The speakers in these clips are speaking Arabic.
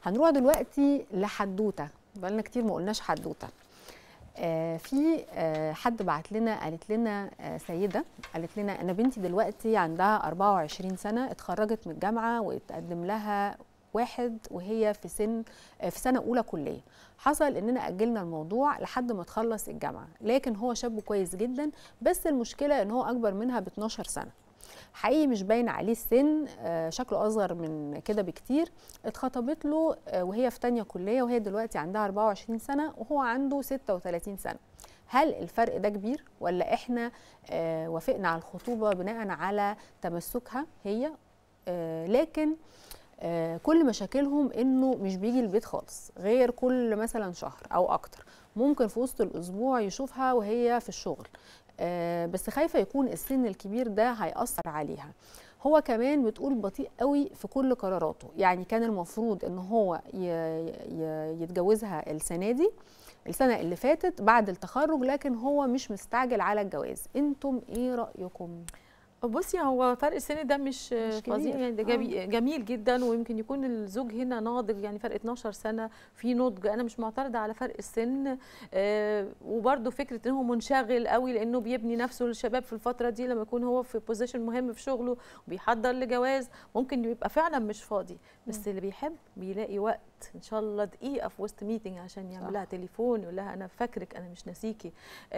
هنروح دلوقتي لحدوته، بقالنا كتير ما قلناش حدوته. في حد بعت لنا، قالت لنا سيده قالت لنا انا بنتي دلوقتي عندها 24 سنه، اتخرجت من الجامعه واتقدم لها واحد وهي في سنه اولى كليه. حصل اننا اجلنا الموضوع لحد ما تخلص الجامعه، لكن هو شاب كويس جدا، بس المشكله ان هو اكبر منها ب 12 سنه. حقيقي مش باين عليه السن، شكله اصغر من كده بكتير. اتخطبت له وهي في تانية كليه، وهي دلوقتي عندها 24 سنه وهو عنده 36 سنه. هل الفرق ده كبير ولا احنا وافقنا على الخطوبه بناء على تمسكها هي؟ لكن كل مشاكلهم انه مش بيجي البيت خالص غير كل مثلا شهر او اكتر، ممكن في وسط الاسبوع يشوفها وهي في الشغل. بس خايفه يكون السن الكبير ده هيأثر عليها. هو كمان بتقول بطيء قوي في كل قراراته، يعني كان المفروض ان هو يتجوزها السنه اللي فاتت بعد التخرج، لكن هو مش مستعجل على الجواز. انتم ايه رأيكم؟ بصي، هو فرق السن ده مش فظيع يعني، ده جميل جدا، ويمكن يكون الزوج هنا ناضج، يعني فرق 12 سنه في نضج. انا مش معترضه على فرق السن، وبرده فكره ان هو منشغل قوي لانه بيبني نفسه للشباب في الفتره دي، لما يكون هو في بوزيشن مهم في شغله وبيحضر لجواز ممكن يبقى فعلا مش فاضي. بس اللي بيحب بيلاقي وقت ان شاء الله دقيقه في وسط ميتنج عشان يعمل لها تليفون يقول لها انا فاكرك، انا مش ناسيكي.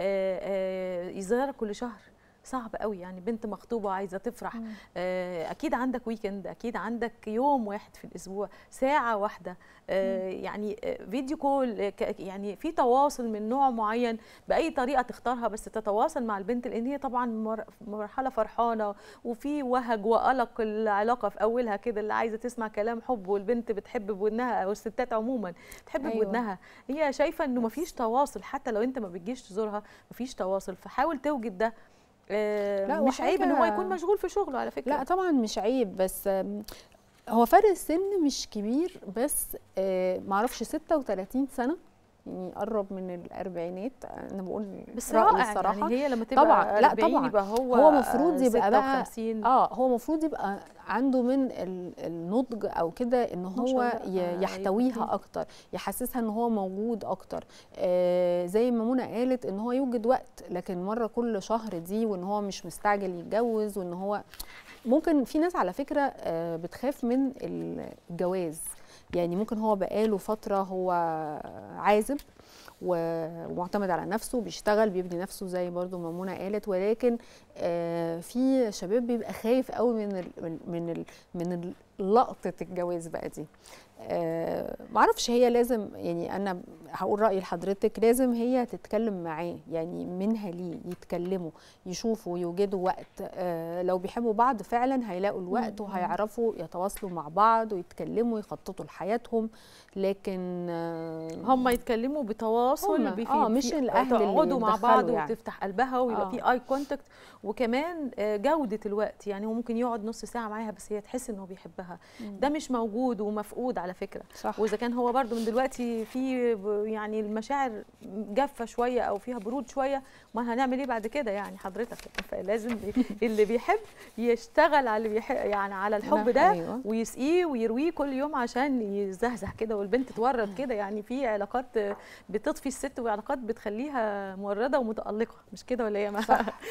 يزورها كل شهر صعب قوي، يعني بنت مخطوبه عايزه تفرح. اكيد عندك ويكند، اكيد عندك يوم واحد في الاسبوع، ساعه واحده، يعني فيديو كول، يعني في تواصل من نوع معين باي طريقه تختارها، بس تتواصل مع البنت، لان هي طبعا مرحله فرحانه وفي وهج وقلق العلاقه في اولها كده، اللي عايزه تسمع كلام حب، والبنت بتحب بودنها، او الستات عموما تحب بودنها. هي شايفه انه مفيش تواصل، حتى لو انت ما بتجيش تزورها مفيش تواصل، فحاول توجد ده. لا مش عيب ان هو يكون مشغول في شغله على فكره. لا طبعا مش عيب، بس هو فرق السن مش كبير، بس معرفش 36 سنه يعني قرب من الاربعينات. انا بقول بس رائع الصراحه يعني، هي لما تبقى طبعا لا طبعا يبقى هو المفروض يبقى بقى هو المفروض يبقى عنده من النضج او كده، ان هو يحتويها اكتر، يحسسها ان هو موجود اكتر. زي ما منى قالت ان هو يوجد وقت، لكن مره كل شهر دي، وان هو مش مستعجل يتجوز، وان هو ممكن في ناس على فكره بتخاف من الجواز. يعني ممكن هو بقاله فتره هو عازب ومعتمد على نفسه، بيشتغل بيبني نفسه زي برضو ما منى قالت، ولكن في شباب بيبقى خايف قوي من لقطه الجواز بقى دي. معرفش، هي لازم، يعني انا هقول رايي لحضرتك، لازم هي تتكلم معاه، يعني منها ليه يتكلموا، يشوفوا، يوجدوا وقت. لو بيحبوا بعض فعلا هيلاقوا الوقت وهيعرفوا يتواصلوا مع بعض ويتكلموا، يخططوا لحياتهم. لكن هم يتكلموا بتواصل مش الاهل اللي يقعدوا مع بعض يعني. وتفتح قلبها ويبقى في اي كونتاكت، وكمان جوده الوقت. يعني هو ممكن يقعد نص ساعه معاها بس هي تحس انه بيحبها. ده مش موجود ومفقود على فكره. صح. واذا كان هو برضو من دلوقتي في يعني المشاعر جافه شويه او فيها برود شويه، ما هنعمل ايه بعد كده يعني حضرتك؟ فلازم اللي بيحب يشتغل على اللي بيحب، يعني على الحب ده، ويسقيه ويرويه كل يوم عشان يزهزه كده، والبنت تورد كده. يعني في علاقات بتطفي الست، وعلاقات بتخليها مورده ومتالقه، مش كده ولا ايه؟